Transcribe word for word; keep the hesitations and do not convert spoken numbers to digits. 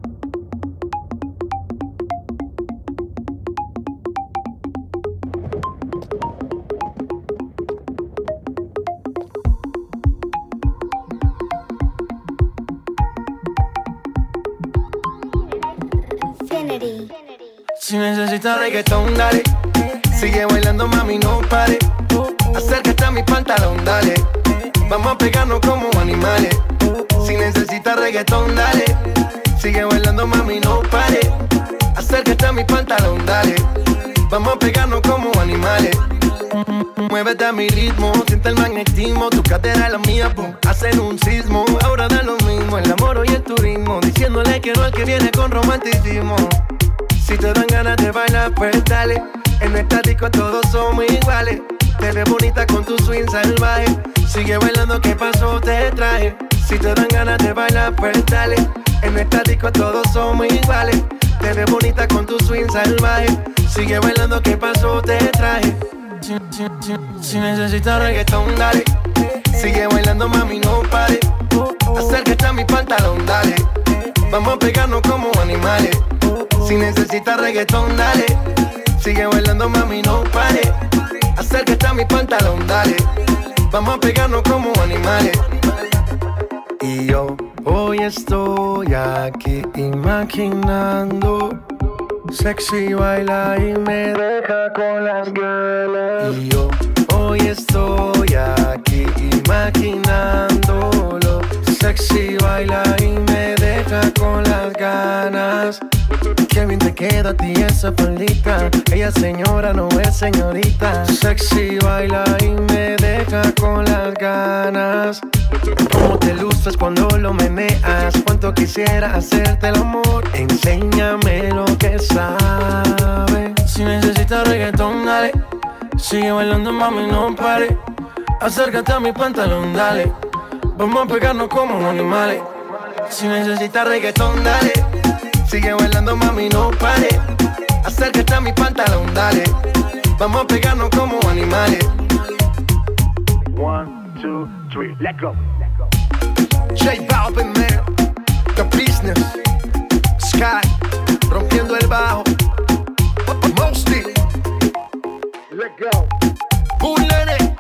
Si necesitas reggaetón, dale. Sigue bailando, mami, no pare. Acércate a mi pantalón, dale. Vamos a pegarnos como animales. Si necesitas reggaetón, dale. Sigue bailando, mami, no pare. Acércate a mi pantalón, dale. Vamos a pegarnos como animales. Muévete a mi ritmo, siente el magnetismo. Tu cadera es la mía, pum, hacen un sismo. Ahora da lo mismo, el amor y el turismo. Diciéndole que no al que viene con romanticismo. Si te dan ganas de bailar, pues dale. En nuestra disco todos somos iguales. Te ves bonita con tu swing salvaje. Sigue bailando, ¿qué pasó? Te traje. Si te dan ganas de bailar, pues dale. En nuestra disco todos somos iguales. Te ves bonita con tu swing salvaje. Sigue bailando, ¿qué pasó? Te traje. Si, si, si, si necesitas reggaetón, dale. Sigue bailando, mami, no pare. Acércate a mi pantalón, dale. Vamos a pegarnos como animales. Si necesitas reggaetón, dale. Sigue bailando, mami, no pare. Acércate a mi pantalón, dale. Vamos a pegarnos como animales. Y yo hoy estoy aquí imaginando. Sexy baila y me deja con las ganas. Y yo hoy estoy aquí imaginándolo. Sexy baila y me deja con las ganas. Qué bien te queda a ti esa faldita. Ella señora, no es señorita. Sexy baila y me deja con las ganas. Cómo te luces cuando lo meneas. Cuánto quisiera hacerte el amor. Enséñame lo que sabes. Si necesitas reggaetón, dale. Sigue bailando, mami, no pare. Acércate a mi pantalón, dale. Vamos a pegarnos como animales. Si necesitas reggaetón, dale. Sigue bailando, mami, no pare. Acércate a mi pantalón, dale. Vamos a pegarnos como animales. One, two, three, let go. J Balvin, man. The Business. Sky. Rompiendo el bajo. Mosty. Let go. Bullet.